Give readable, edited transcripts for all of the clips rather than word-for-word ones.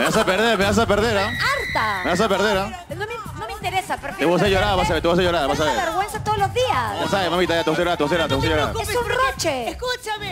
vas a perder, me vas a perder, ¿ah? ¡Harta! Me vas a perder, ¿ah? No me interesa, Te vas a llorar, vas a ver, te vas a llorar, vas a Me ver. da vergüenza todos los días. Ya sabes, mamita, ya te vas a llorar, te vas a llorar, te vas a llorar. Es un roche. Escúchame.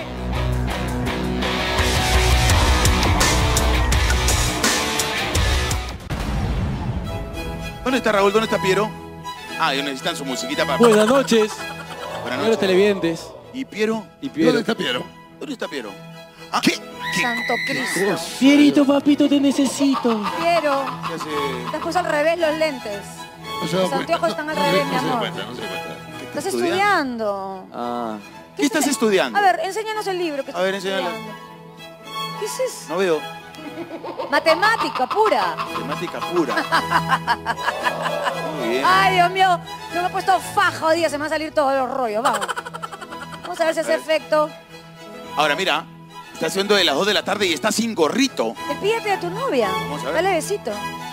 ¿Dónde está Raúl? ¿Dónde está Piero? Ah, ellos necesitan su musiquita para... Buenas noches, Buenas señores noches. televidentes. ¿Y Piero? Y Piero. ¿Dónde está Piero? ¿Dónde está Piero? Ah, ¿qué? Santo Cristo. Pierito, papito, te necesito. Piero, ¿Qué hace? te has puesto al revés los lentes. No se da Los cuenta. anteojos están al No se- revés, no mi se da amor. cuenta, no se da cuenta. Estás estudiando. Ah, ¿Qué estás estudiando? A ver, enséñanos el libro que A ver, estás enséñalo. estudiando. ¿Qué es eso? No veo. Matemática pura. Temática pura. Muy bien. Ay, Dios mío, no me he puesto faja hoy día, se me van a salir todos los rollos. Vamos. Vamos a ver si hace efecto. Ahora, mira. Está haciendo de las 2 de la tarde y está sin gorrito. Despídete de tu novia. Vamos a ver. Dale besito.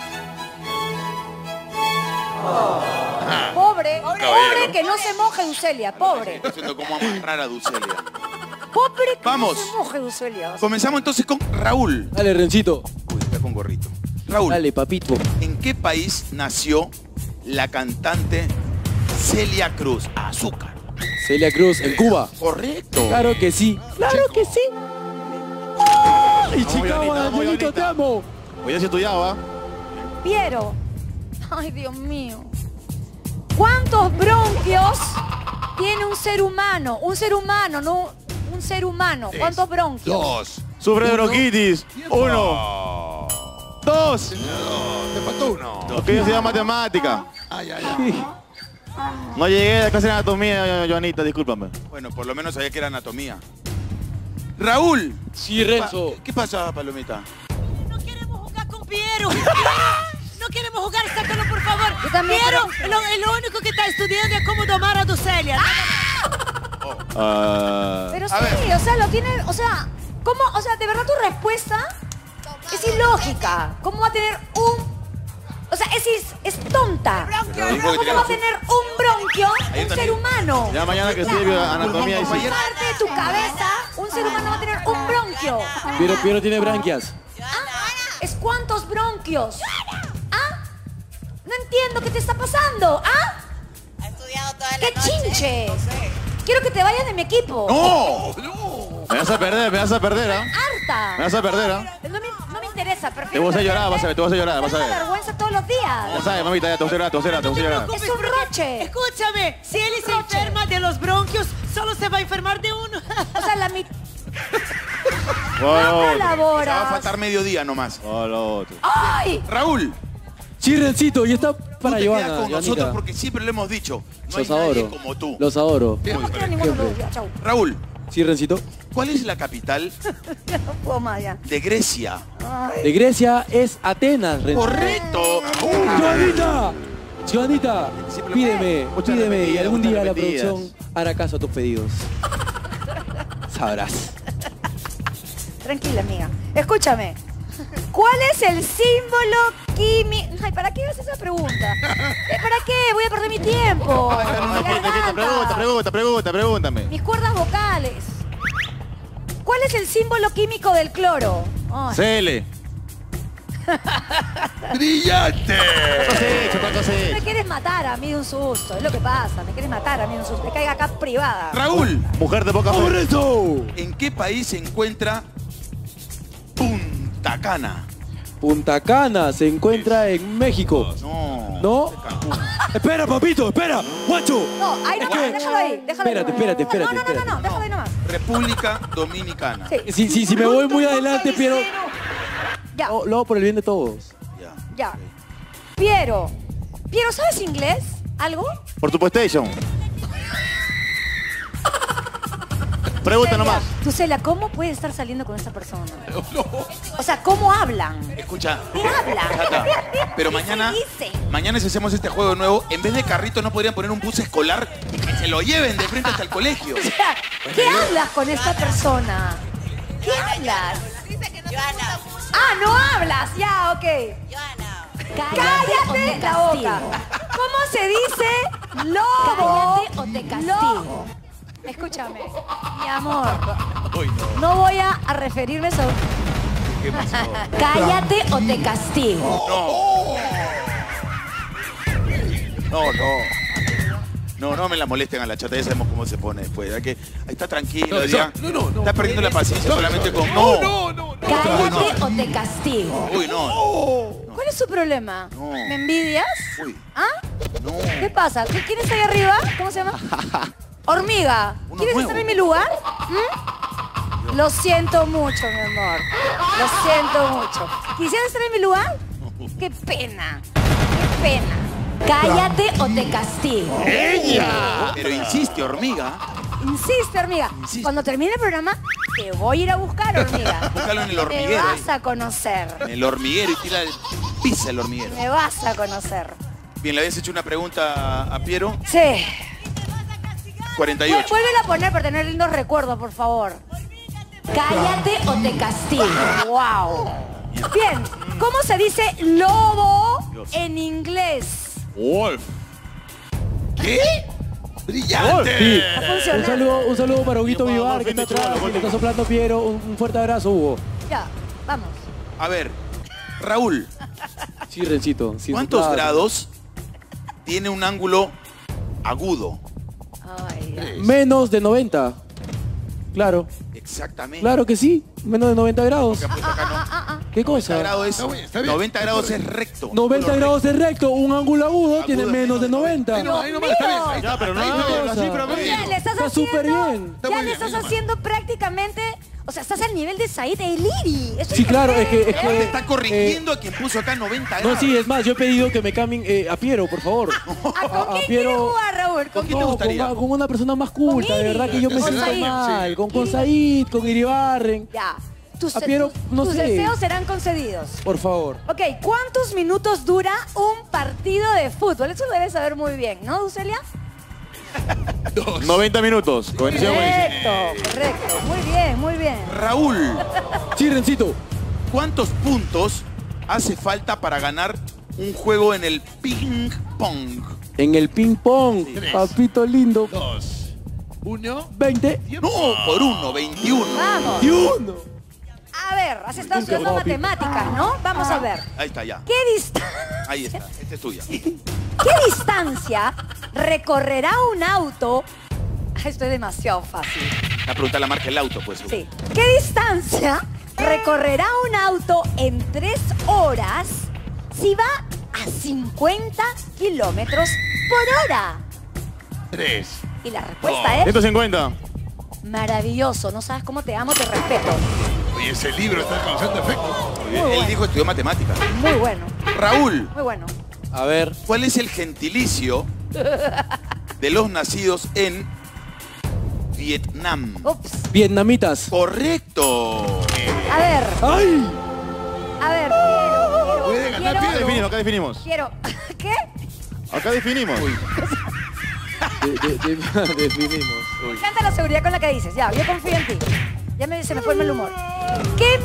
Pobre, pobre que no se moje, Ducelia. Pobre. Está haciendo como amarrar a Ducelia. Pobre que Vamos. no se moje, Ducelia. Comenzamos entonces con Raúl. dale, Rencito. Uy, está con gorrito. Raúl, Dale, papito. ¿en qué país nació la cantante Celia Cruz? Azúcar. Celia Cruz, en Cuba. Correcto. Claro que sí. Claro que sí. ¡Ay, Vamos, Joanita, chica, vamos, Angelito, te Joanita. amo! Hoy ya se estudiaba. Piero. Ay, Dios mío. ¿Cuántos bronquios tiene un ser humano? Un ser humano, no un ser humano. ¿Cuántos bronquios? 2. Sufre de bronquitis. 1, Oh. 2. Te faltó uno. Porque yo estudiaba matemática. Ay, ay, ay. No llegué a la clase de anatomía, Joanita, discúlpame. Bueno, por lo menos sabía que era anatomía. Raúl. Sí, Renzo. ¿Qué pasa, Palomita? No queremos jugar con Piero. No queremos jugar, sácalo por favor. Yo también Piero, quiero- lo único que está estudiando es cómo domar a Ducelia. Pero sí, A ver. o sea, lo tiene, o sea, ¿cómo? O sea, de verdad tu respuesta es ilógica. ¿Cómo va a tener un... O sea, es tonta. Pero dijo que ¿Cómo tenía- va a tener un bronquio Ahí un también. ser humano? Ya mañana que estudie anatomía y sí. Compañero. Parte de tu cabeza, un ser humano va a tener un bronquio. Piero tiene branquias. ¿Es cuántos bronquios? ¿Ah? No entiendo qué te está pasando. ¿Ah? Ha estudiado toda la ¡Qué noche. chinches! No sé. Quiero que te vayas de mi equipo. ¡No! Me vas a perder, me vas a perder, ¿ah? ¡Harta! Me vas a perder, ¿ah? No me interesa, Te prefiero vas a llorar, perderte. vas a ver, te vas a llorar, vas a Me da ver. vergüenza todos los Ya días. sabes, mamita, ya te vas a llorar, te vas a llorar, te vas a llorar. Es un roche. Escúchame, si él se enferma de los bronquios, solo se va a enfermar de uno. O sea, la mitad... Hola, No otro. Te va a colaboras. faltar mediodía nomás. Hola, otro. ¡Ay! Raúl, Sí, Rencito, y está tú para te quedas Joana, con nosotros Joanita. porque siempre lo hemos dicho. No hay Los nadie adoro. como tú. Los adoro. No quiero ninguno de los dos. Ya, chau. Raúl, Sí, Rencito. ¿cuál es la capital No puedo más ya. de Grecia? De Grecia es Atenas, Rencito. ¡Correcto! ¡Joanita! Joanita, Siempre- pídeme, Muchas pídeme y repetidas, algún muchas día la repetidas. producción hará caso a tus pedidos. Sabrás. Tranquila, amiga. Escúchame. ¿Cuál es el símbolo químico? Ay, ¿para qué haces esa pregunta? ¿Para qué? Voy a perder mi tiempo. Mi garganta. Pregúntame. Mis cuerdas vocales. ¿Cuál es el símbolo químico del cloro? Ay, CL. ¡Brillante! me quieres matar a mí de un susto. Es lo que pasa. Me quieres matar a mí de un susto. Me caiga acá privada. Raúl, Mujer de poca fe. ¡Correcto! ¿en qué país se encuentra Punta Cana? Punta Cana se encuentra en México. No. ¿No? Espera, papito, espera. Guacho. No, ahí no, déjalo ahí. Déjalo ahí. Espérate. No, déjalo ahí nomás. República Dominicana. Sí. Si me voy muy adelante, Piero. Ya, Lo hago por el bien de todos. Ya. ya. Piero, ¿sabes inglés? ¿Algo? Por tu PlayStation. Pregunta nomás. Tucela, ¿cómo puedes estar saliendo con esa persona? O sea, ¿cómo hablan? Escucha. ¿Qué hablan? Chata, pero ¿Qué mañana, se dice? mañana si hacemos este juego de nuevo, en vez de carrito no podrían poner un bus escolar y que se lo lleven de frente hasta el colegio. O sea, ¿qué hablas con esta persona? ¿Qué hablas? Dice que no te gusta mucho. Ah, no hablas. Ya, ok. Joana. Cállate la boca. ¿Cómo se dice lobo? Cállate o te castigo. Lobo. Escúchame, mi amor. Uy, no. No voy a referirme sobre... ¿Qué pasó? Cállate o te castigo. No me la molesten a la chata, ya sabemos cómo se pone después. Hay que, ahí está tranquilo, No, ya. no. Está perdiendo la paciencia solamente con... No. Cállate o te castigo. Uy, no. ¿Cuál es su problema? No. ¿Me envidias? Uy, ¿Ah? no. ¿Qué pasa? ¿Quién está ahí arriba? ¿Cómo se llama? Hormiga. Uno ¿Quieres nuevo. estar en mi lugar? ¿Mm? Lo siento mucho, mi amor. Lo siento mucho. ¿Quisieras estar en mi lugar? Qué pena. Qué pena. Cállate o te castigo. Pero insiste, hormiga. Insiste, hormiga. Insiste. Cuando termine el programa, te voy a ir a buscar, hormiga. Búscalo en el Me hormiguero. vas a conocer. En el hormiguero y pisa el hormiguero. Me vas a conocer. Bien, le habías hecho una pregunta a Piero. Sí. 48. Vuélvela a poner para tener lindos recuerdos, por favor. Cállate o te castigo. Wow. Bien, ¿cómo se dice lobo en inglés? Wolf. ¿Qué? ¡Brillante! Sí. Está funcionando. Un saludo para Huguito Yo, Vivar, Wolf, que está Wolf, atrás Wolf, y le está soplando Piero. Un fuerte abrazo, Hugo. Ya, vamos. A ver, Raúl, Sí, Rencito. Sí, ¿cuántos claro. grados tiene un ángulo agudo? Ay, ay. Menos de 90. Claro, Exactamente. claro que sí. Menos de 90 grados. Porque apuesto acá no. ¿Qué 90 cosa? grados es, Está bien. 90 grados es recto. 90 Ángulo grados es recto. Un ángulo agudo tiene es menos de 90. Ahí nomás, está bien. Ahí Ya, está, pero no ahí está bien. la cifra, Oye, medio. le estás Está súper haciendo... bien. Está Ya muy le bien, estás ahí nomás. haciendo prácticamente... O sea, estás al nivel de Said Eliri. Eso Sí, claro, es que- Te está corrigiendo a quien puso acá 90 grados. No, sí, es más, yo he pedido que me cambien a Piero, por favor. ¿A con quién quieres jugar, Raúl? ¿Con quién te No, gustaría? con una persona más culta, Con de verdad que yo me Iri. siento Con Said. mal. Sí. Con Said, con Iribarren. Ya. Tus, A Piero, no tus sé. deseos serán concedidos. Por favor. Ok, ¿cuántos minutos dura un partido de fútbol? Eso lo debes saber muy bien, ¿no, Ducelia? 90 minutos. Conexión buenísima. Correcto. Muy bien, muy bien. Raúl, Sí, Rencito. ¿cuántos puntos hace falta para ganar un juego en el ping pong? En el ping pong, papito lindo. 2, 1. 20. No, por 21. Vamos. Y 1. A ver, has estado estudiando matemáticas, ¿no? Vamos a ver. Ahí está, ya. Ahí está. Esta es tuya. ¿Qué distancia recorrerá un auto? Esto es demasiado fácil. La pregunta la marca el auto, pues. Sí. ¿Qué distancia recorrerá un auto en 3 horas si va a 50 kilómetros por hora? 3. Y la respuesta es 150. maravilloso. No sabes cómo te amo, te respeto. Oye, ese libro está causando efecto. Él dijo estudió matemáticas. Muy bueno, Raúl, muy bueno. A ver. ¿cuál es el gentilicio de los nacidos en Vietnam? Ups. Vietnamitas. Correcto. A ver, ¡Ay! Puede ganar Piero. Acá definimos. quiero. ¿Qué? Acá definimos. Definimos. Me encanta la seguridad con la que dices. Ya, yo confío en ti. Se me fue el mal humor. ¿Qué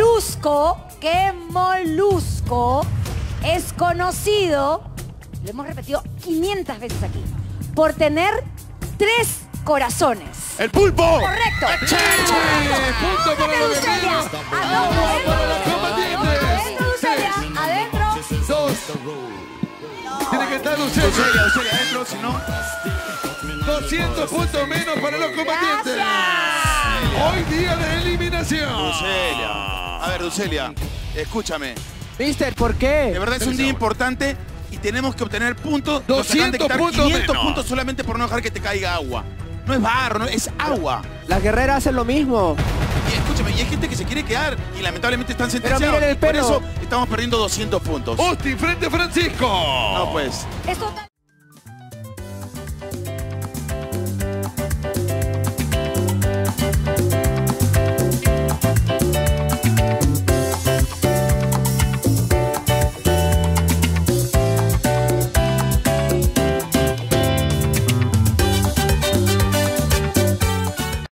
molusco es conocido, lo hemos repetido 500 veces aquí, por tener 3 corazones? ¡El pulpo! ¡Correcto! Punto para los Ducelia. guerreros. Adentro, Para los combatientes. Ducelia. Adentro. 2. Tiene que estar Lucelia. Lucelia, adentro, si no. 200 puntos menos para los combatientes. Gracias. Hoy día de eliminación. Ducelia. A ver, Ducelia, escúchame. Mister, ¿por qué? De verdad es un día importante y tenemos que obtener puntos. Nos acaban de 200 quitar puntos 500 menos. puntos solamente por no dejar que te caiga agua. No es barro, no, es agua. Las guerreras hacen lo mismo. Y escúchame, y hay gente que se quiere quedar y lamentablemente están sentenciados. miren el Y por pelo. eso estamos perdiendo 200 puntos. Austin frente a Francisco. No, pues. Es total.